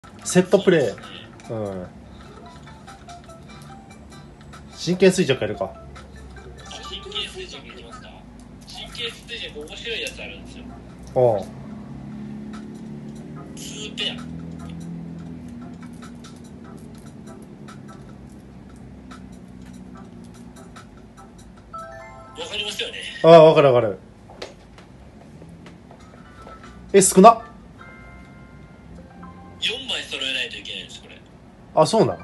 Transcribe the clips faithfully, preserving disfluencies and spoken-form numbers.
セットプレー。うん。神経衰弱やるか。 神経衰弱いきますか。神経衰弱面白いやつあるんですよ。 おう。 ツーペア。わかりますよね。 ああ、わかるわかる。え、少な。 よんまい揃えないといけないんですこれ。 あ、そうなん。 はい。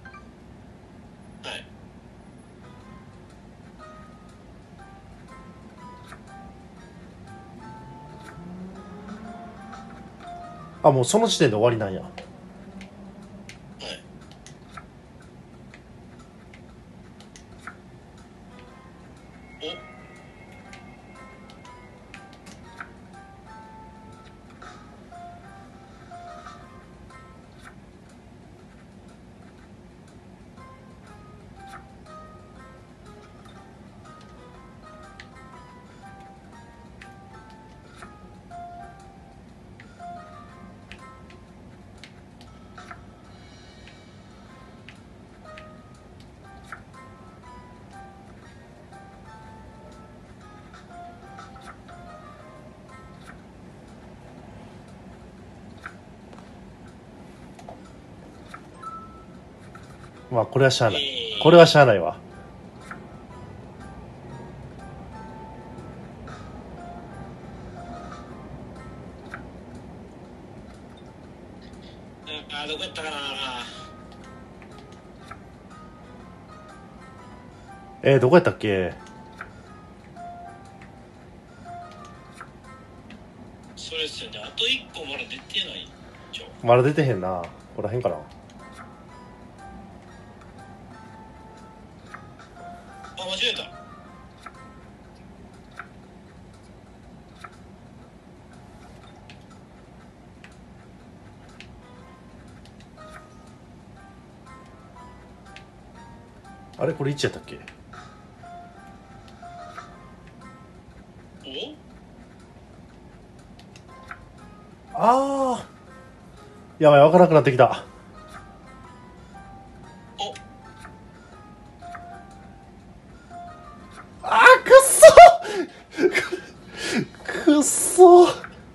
あ、もうその時点で終わりなんや。 はい。お。 まあこれはしゃあない、 えー、 これはしゃあないわ。 あ、どこやったかな。 えー、どこやったっけ。 それっすよね。あといっこまだ出てないじゃん。 まだ出てへんな。ここらへんかな。 あ、間違えた。 あれこれいちやったっけ。 お。 ああ、やばい、わからなくなってきた。 お。 あー、くっそくっそ。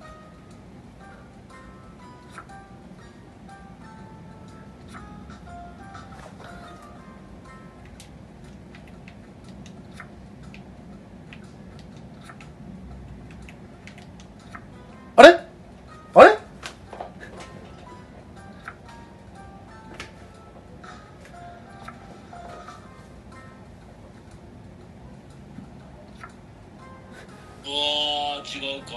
あれあれ。 うわー、違うか。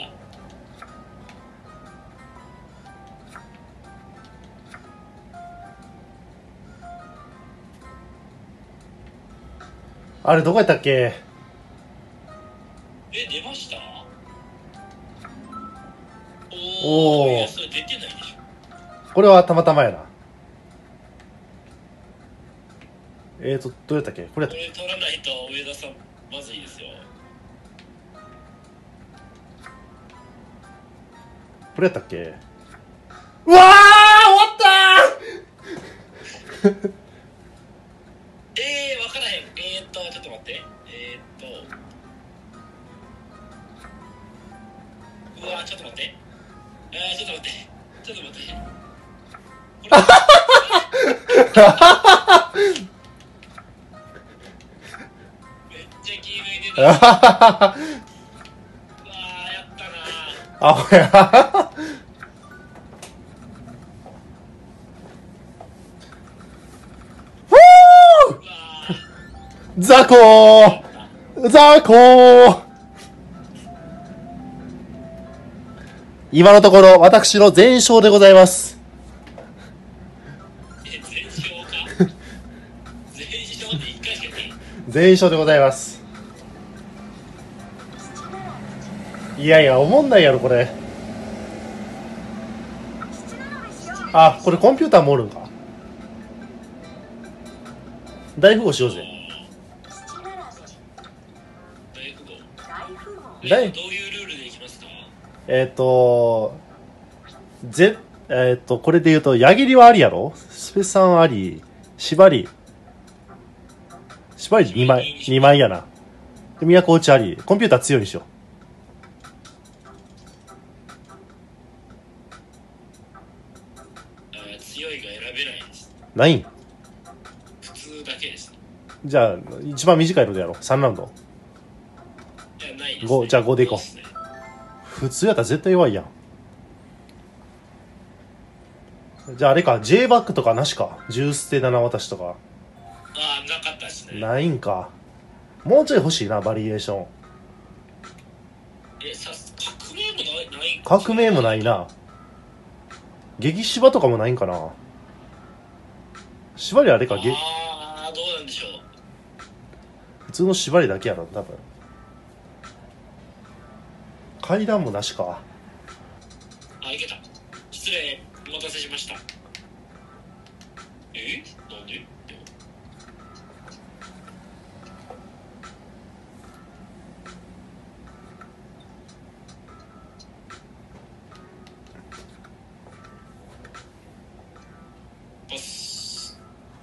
あれどこやったっけ。 え、出ました。おー、 おー、 いや、それ出てないでしょ。 これはたまたまやな。えーとどうやったっけ。これやったっこれ取らないと上田さんまずいですよ。 けこれやったっけ。うわー、終わったーえー、わからへん。えーっとちょっと待って。えーっとうわー、ちょっと待って。えー、ちょっと待ってちょっと待って。これめっちゃ気抜いてた。うわー、やったなー。 アホやうわザコーザコー。今のところ私の全勝でございます。 ー、え、全勝か。全勝でいっかいしかね全勝でございます。いやいや、おもんないやろこれ。あ、これコンピューターもおるんか。大富豪しようぜ。 大富豪。 大え、どういうルールでいきますか。 えっ、ー、とぜえー、っとこれで言うと矢切はありやろ、スペさんあり、縛り縛りにまいにまいやな。で都落ちあり、コンピューター強いでしょ。 あ強いが選べないです。 ないん。 普通だけです。 じゃあ一番短いのでやろう。さんラウンド。 いやないです、ね、 ごじゃあごでいこう、ね、普通やったら絶対弱いやん。じゃああれか J バックとかなしか、じゅう捨てなな渡しとか。 ああなかったですね。 ないんか。もうちょい欲しいな、バリエーション。 えさ革命もないない。 革命もないな。激芝とかもないんかな。縛りあれか、 ああどうなんでしょう。 普通の縛りだけやろ多分。階段もなしか。 あいけた。失礼お待たせしました。えなんで。パス。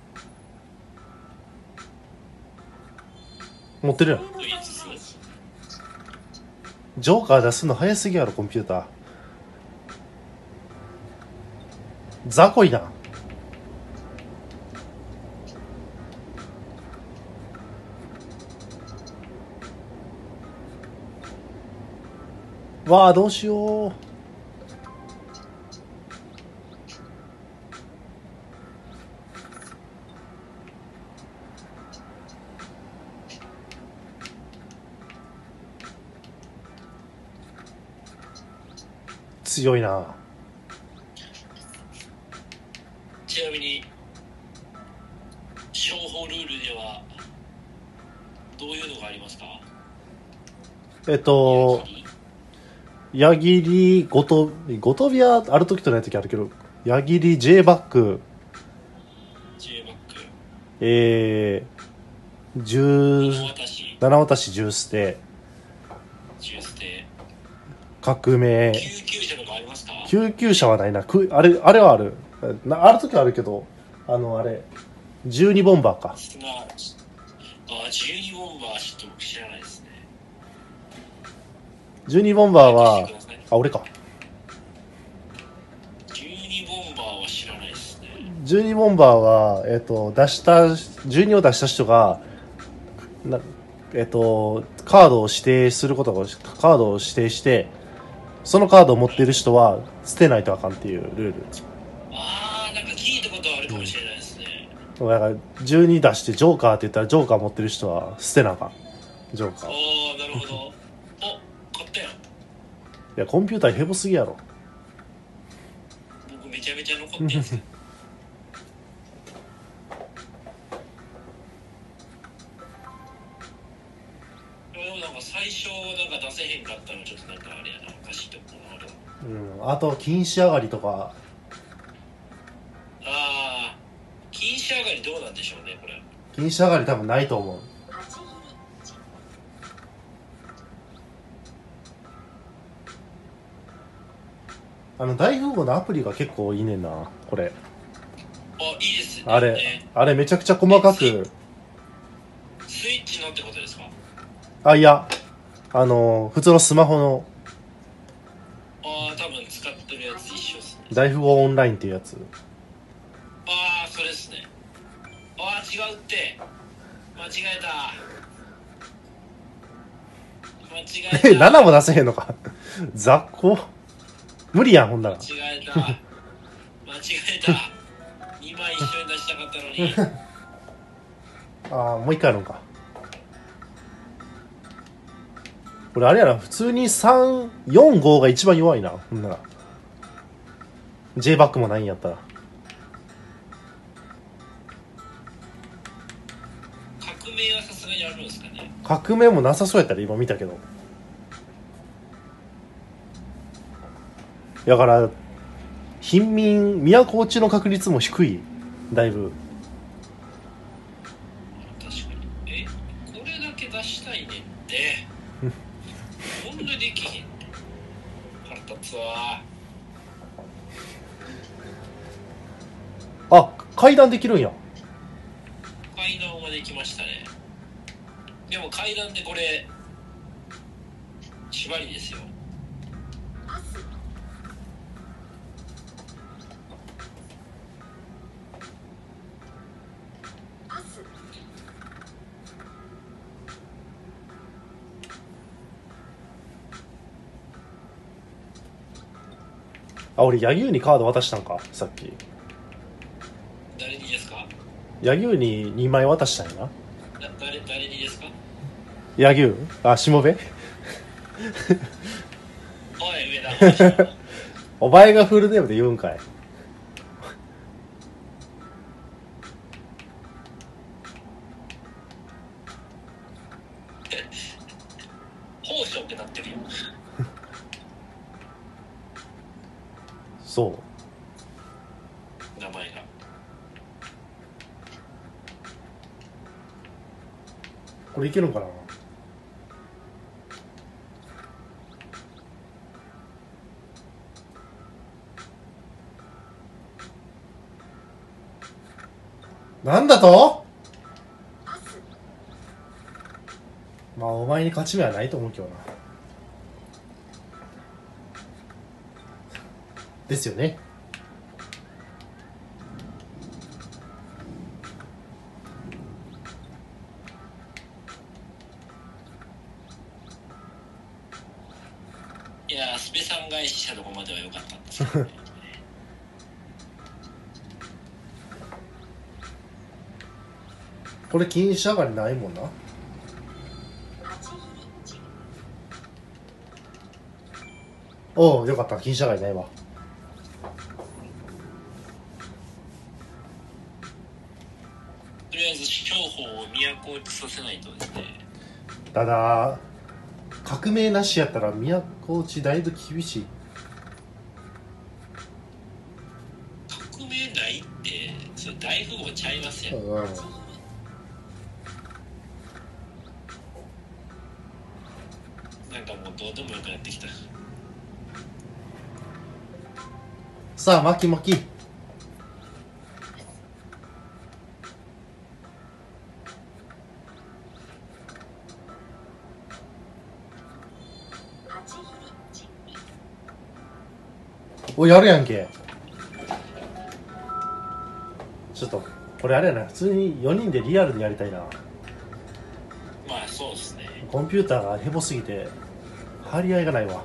持ってるやん。 いいですね。 ジョーカー出すの早すぎやろコンピューター。雑魚いな。わあどうしよう。強いな。 ちなみに商法ルールではどういうのがありますか。 えっと矢切ごとごとびはある時とない時あるけど、矢切 J バック J バックえー、じゅうなな渡しじゅう捨てじゅう捨て革命。 救急車とかありますか。 救急車はないな。くあれあれはあるな、ある時はあるけど、あのあれじゅうにボンバーか。 すなわちあじゅうにボンバーちょっと僕知らないですね。 じゅうにボンバーはあ俺か。 じゅうにボンバーは知らないですね。 じゅうにボンバーはえっと出したじゅうにを出した人がなえっとカードを指定することがカードを指定して、そのカードを持っている人は捨てないとあかんっていうルール。 ああなんか聞いたことあるかもしれないですね。 だからじゅうに出してジョーカーって言ったらジョーカー持ってる人は捨てなあかん。ジョーカー。いああなるほど。お買ったやん。 やコンピューターヘボすぎやろ。 僕めちゃめちゃ残ってるんですよ。でもなんか最初なんか出せへんかったのちょっとなんかあれやなおかしいと思うな俺は。 うん、あと禁止上がりとか。 ああ禁止上がりどうなんでしょうねこれ。 禁止上がり多分ないと思う。あの大富豪のアプリが結構いいねんなこれ。 あいいですね。 あれ、 ね、 あれめちゃくちゃ細かく。 スイッチのってことですか。 あいやあの普通のスマホのああ多分使ってるやつ一緒ですね。 大富豪オンラインっていうやつ。 ああそれですね。ああ違うって間違えた間違えた。 えななも出せへんのか雑魚無理やんほんなら。 間違えた間違えたにまい一緒に出したかったのにああもう一回やるんか。これあれやな、普通にさん、よん、ごが一番弱いなほんなら。 J バックもないんやったら。 革命はさすがにあるんですかね。 革命もなさそうやったら今見たけど。だから貧民都落ちの確率も低いだいぶ。 確かに。えこれだけ出したいねってこんなできへん。腹立つわ。 階段できるんや。 階段はできましたね。でも階段でこれ縛りですよ。 あ、俺柳生にカード渡したんかさっき。 誰にですか？ 柳生ににまい渡したんやな。 だ誰誰にですか？ 柳生、あ、しもべ。 おい上田お前がフルネームで言うんかい。 宝生ってなってるよ。 そう。 名前が。 これいけるんかな。なんだと。まあお前に勝ち目はないと思うけどな。ですよね。 いやスペさん返ししたとこまでは良かったんですけどね。 これ禁止上がりないもんな。おお、よかった、禁止上がりないわ。 とりあえず商法を都落ちさせないとですね。 ただ革命なしやったら都落ちだいぶ厳しい。 革命ないってそれ大富豪ちゃいますよ。 うん、 なんかもうどうでもよくなってきた。 さあ巻き巻き。お、やるやんけ。ちょっとこれあれやな、普通によにんでリアルでやりたいな。 まあそうですね。 コンピューターがヘボすぎて張り合いがないわ。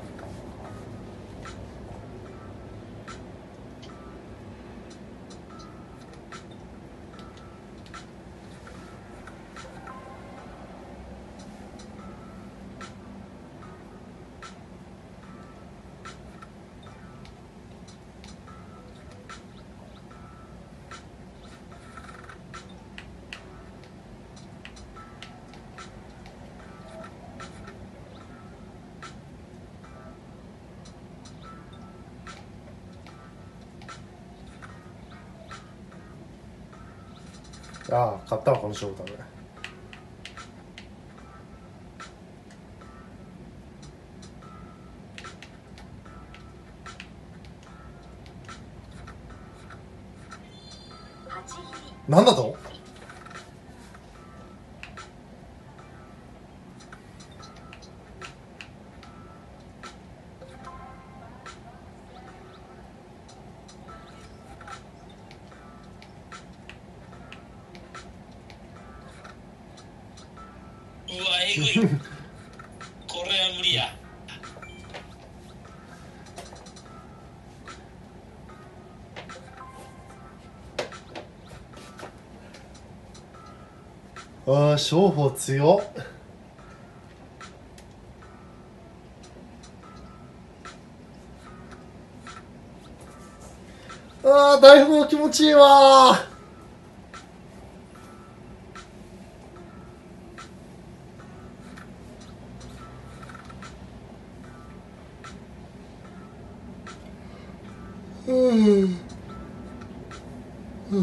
ああ、勝ったわこの勝負多分。なんだと。 うわえぐいこれは無理や。 ああ、商法強っ。ああ、大富豪気持ちいいわー。うん、うん、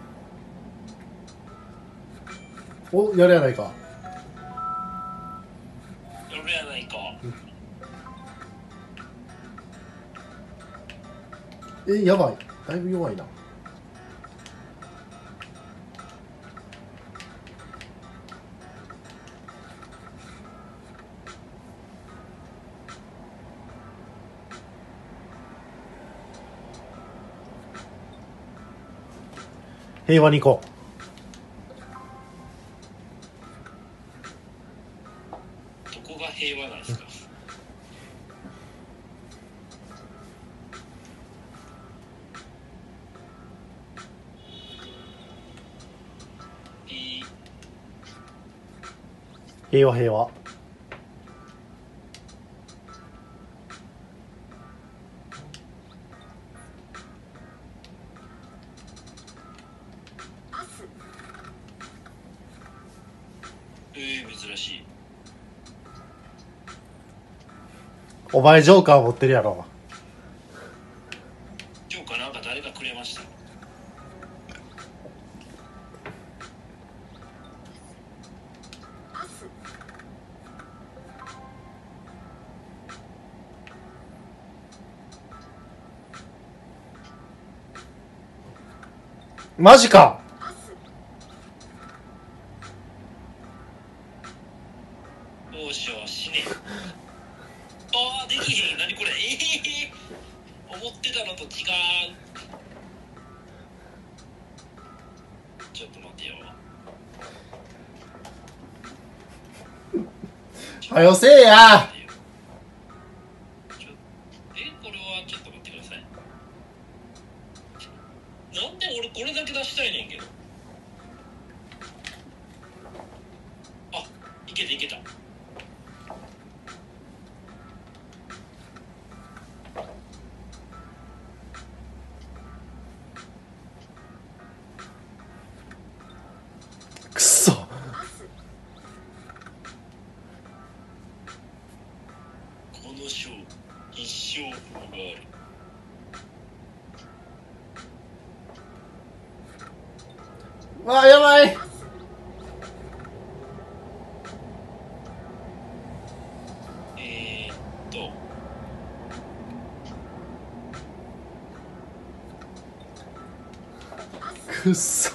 お、やるやないか。 るやないか。 え、やばい。だいぶ弱いな。平和に行こどこが平和なんですか。いい。 平和平和。 えー、珍しい。 お前ジョーカー持ってるやろ。 今日かなんか誰かくれました。 マジか。 どうしよう、死ね。ああ、できへん。何これ。ええー、思ってたのと違う。ちょっと待ってよ。 はよせえや。 ちょえ、これはちょっと待ってください。なんで俺これだけ出したいねんけど。あ、いけたいけた。 くそ。 この章一生分がある。 わあ、やばい。 えー、っとくっそ。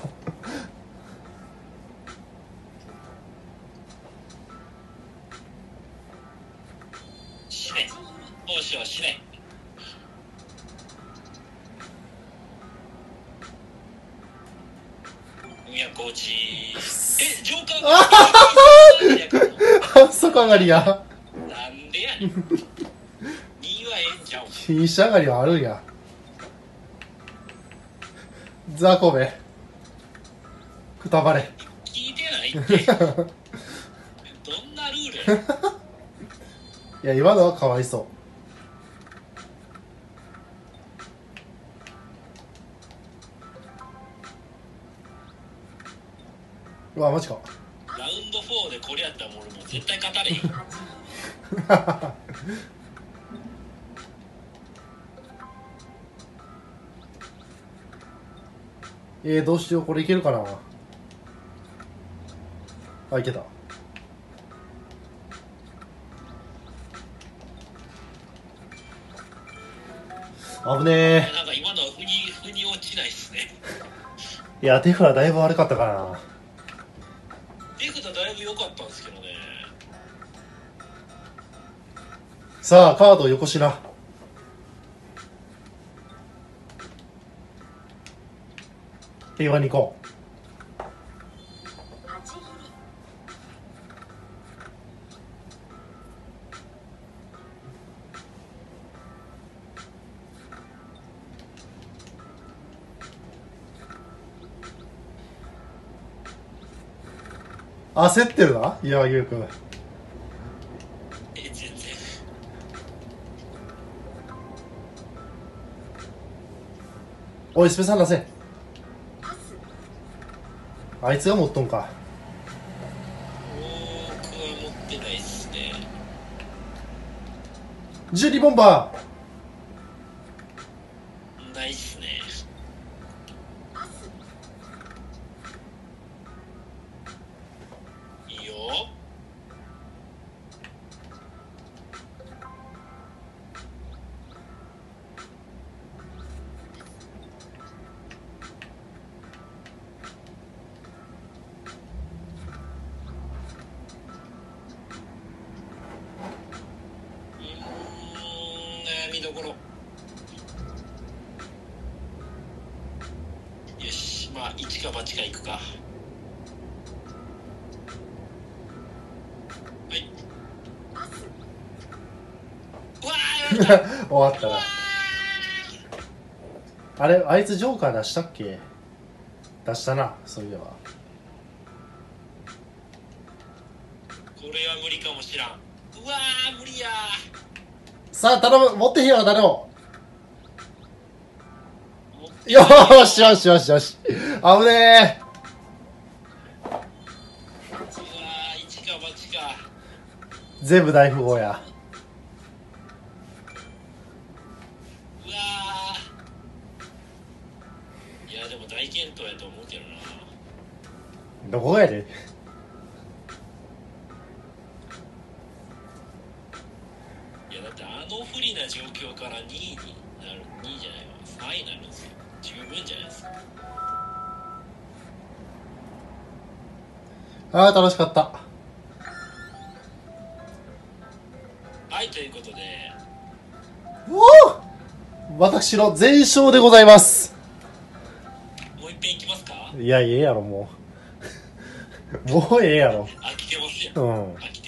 死ね。おしよ死ね。いやこっち。え、ジョーカーが反則上がりや。 なんでやねん。にはええんちゃう。 品種上がりはあるんや。ザコベくたばれ。 聞いてないってどんなルールや。 いや、今のはかわいそう。うわ、マジか。 ラウンドフォーでこれやったらもう俺もう絶対勝たれへん。 えー、どうしよう。これいけるかな。あ、いけた。危ねえ。 なんか今のは腑に腑に落ちないっすね。 いや、テフラだいぶ悪かったかな。 手札だいぶ良かったんですけどね。 さあ、カードよこしな。平和に行こう。焦ってるな、岩牛君。 え、全然。 おい、スペさん出せ。あいつが持っとんか。 僕は持ってないっすね。 ジュリボンバないっすね。いいよ。 悩みどころ。よし、まあ一か八かいくか。はい。うわーやられた終わったな。あれ、あいつジョーカー出したっけ？出したな、そういえば。 これは無理かもしらん。うわー無理やー。 さあ、頼む、持ってへんよ、誰も。 持ってよーしよしよしよし。危ねえ。 うわー一か八か。 全部大富豪や。 うわーいやでも大健闘やと思うけどな。 どこがやで。 いやだってあの不利な状況からにいになる、にいじゃないわ、さんいになるんですよ。十分じゃないですか。 ああ、楽しかった。 はい、ということでおお、私の全勝でございます。 もう一遍いきますか。 いや、ええやろ、もう。もうええやろ。 飽きてますやん。 うん。 飽き